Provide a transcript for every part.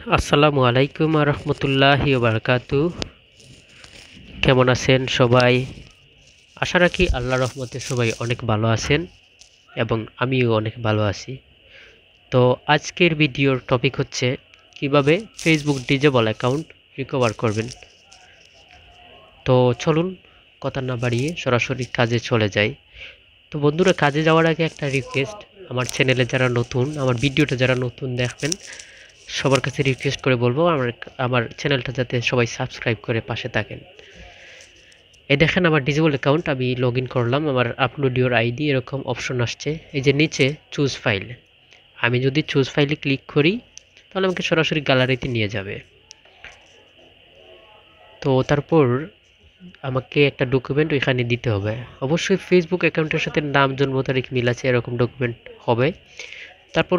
আসসালামু আলাইকুম রহমতুল্লাহি বারাকাতু। কেমন আছেন সবাই? আশা রাখি আল্লাহর রহমতে সবাই অনেক ভালো আছেন এবং আমিও অনেক ভালো আছি। তো আজকের ভিডিওর টপিক হচ্ছে কিভাবে ফেসবুক ডিজেবল অ্যাকাউন্ট রিকভার করবেন। তো চলুন কথা না বাড়িয়ে সরাসরি কাজে চলে যাই। তো বন্ধুরা, কাজে যাওয়ার আগে একটা রিকোয়েস্ট, আমার চ্যানেলে যারা নতুন, আমার ভিডিওটা যারা নতুন দেখবেন, সবার কাছে রিকোয়েস্ট করে বলবো আমার চ্যানেলটা যাতে সবাই সাবস্ক্রাইব করে পাশে থাকেন। এই দেখেন আমার ডিজেবল অ্যাকাউন্ট, আমি লগ ইন করলাম। আমার আপলোড ইউর আইডি এরকম অপশন আসছে। এই যে নিচে চুজ ফাইল, আমি যদি চুজ ফাইলে ক্লিক করি তাহলে আমাকে সরাসরি গ্যালারিতে নিয়ে যাবে। তো তারপর আমাকে একটা ডকুমেন্ট ওইখানে দিতে হবে। অবশ্যই ফেসবুক অ্যাকাউন্টের সাথে নাম, জন্ম তারিখ মিল আছে এরকম ডকুমেন্ট হবে। তারপর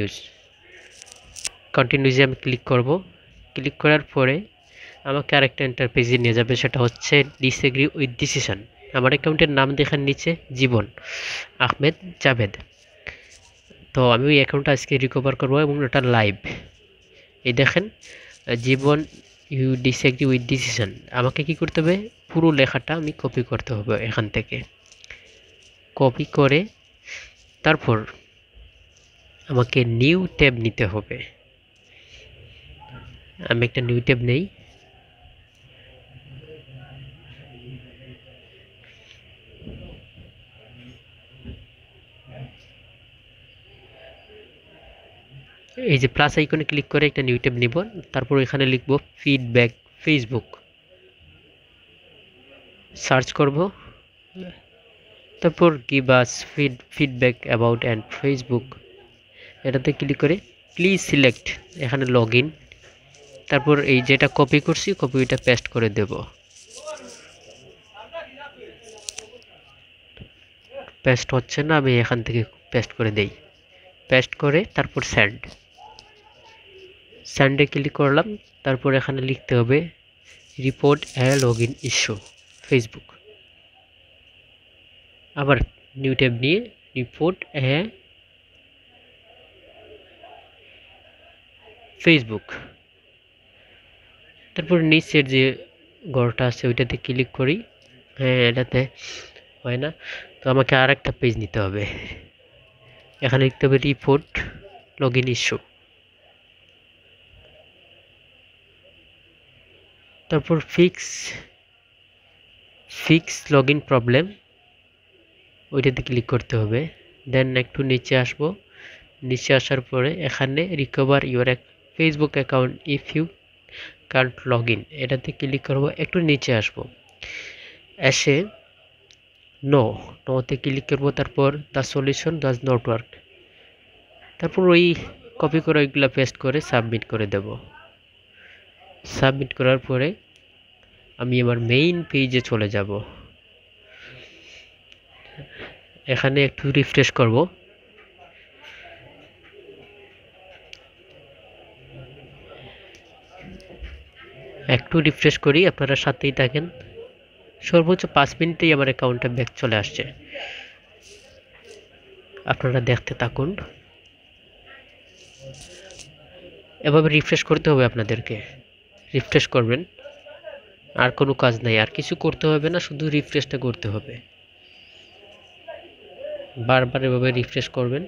কন্টিনিউজে আমি ক্লিক করব। ক্লিক করার পরে আমাকে আরেকটা ইন্টারপেজে নিয়ে যাবে, সেটা হচ্ছে ডিসএগ্রি উইথ ডিসিশন। আমার অ্যাকাউন্টের নাম দেখার নিচে জীবন আহমেদ জাভেদ। তো আমি ওই অ্যাকাউন্টটা আজকে রিকভার করবো এবং ওটা লাইভ। এই দেখেন, জীবন ইউ ডিসএগ্রি উইথ ডিসিশন। আমাকে কি করতে হবে, পুরো লেখাটা আমি কপি করতে হবে এখান থেকে। কপি করে তারপর আমাকে নিউ ট্যাব নিতে হবে। আমি একটা নিউ ট্যাব নেই। এই যে প্লাস আইকনে ক্লিক করে একটা নিউ ট্যাব নিব। তারপর এখানে লিখব ফিডব্যাক ফেসবুক, সার্চ করব। তারপর give us feedback about and Facebook, এটাতে ক্লিক করে প্লিজ সিলেক্ট এখানে লগ ইন। তারপর এই যেটা কপি করছি কপিটা পেস্ট করে দেব। পেস্ট হচ্ছে না, আমি এখান থেকে পেস্ট করে দেই। পেস্ট করে তারপর স্যান্ডে ক্লিক করলাম। তারপর এখানে লিখতে হবে report log in issue Facebook. আবার নিউ ট্যাব নিয়ে রিপোর্ট ফেসবুক। তারপর নিচের যে ঘরটা আছে ওইটাতে ক্লিক করি। হ্যাঁ, এটাতে হয় না, তো আমাকে আর একটা পেজ নিতে হবে। এখানে লিখতে হবে রিপোর্ট লগ ইন ইস্যু। তারপর ফিক্স লগ ইন প্রবলেম, ওইটাতে ক্লিক করতে হবে। দেন একটু নিচে আসবো। নিচে আসার পরে এখানে recover your Facebook account if you can't log in, এটাতে ক্লিক করবো। একটু নিচে আসবো, এসে নোতে ক্লিক করবো। তারপর the solution does not work. তারপর ওই কপি করে ওইগুলো পেস্ট করে সাবমিট করে দেব। সাবমিট করার পরে আমি আমার মেইন পেজে চলে যাব। এখানে একটু রিফ্রেশ করব। একটু রিফ্রেশ করি, আপনারা সাথেই থাকেন। সর্বোচ্চ 5 মিনিটেই আমার অ্যাকাউন্টে ব্যাক চলে আসছে। আপনারা দেখতে থাকুন। এভাবে রিফ্রেশ করতে হবে আপনাদেরকে। রিফ্রেশ করবেন, আর কোনো কাজ নাই, আর কিছু করতে হবে না, শুধু রিফ্রেশটা করতে হবে। বারবার এভাবে রিফ্রেশ করবেন।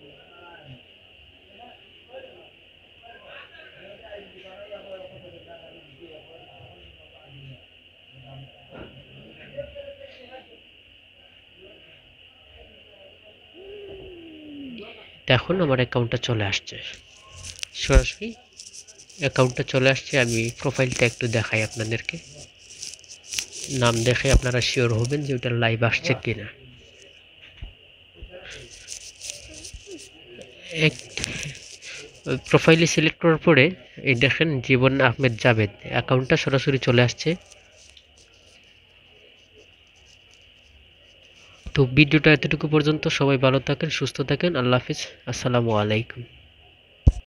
দেখুন আমার অ্যাকাউন্টটা চলে আসছে, সরাসরি অ্যাকাউন্টটা চলে আসছে। আমি প্রোফাইলটা একটু দেখাই আপনাদেরকে। নাম দেখে আপনারা শিওর হবেন যে ওটা লাইভ আসছে কিনা। এক প্রোফাইলে সিলেক্ট করার পরে এই দেখেন জীবন আহমেদ জাভেদ, অ্যাকাউন্টটা সরাসরি চলে আসছে। তো ভিডিওটা এতটুকু পর্যন্ত। সবাই ভালো থাকেন, সুস্থ থাকেন। আল্লাহ হাফিজ, আসসালামু আলাইকুম।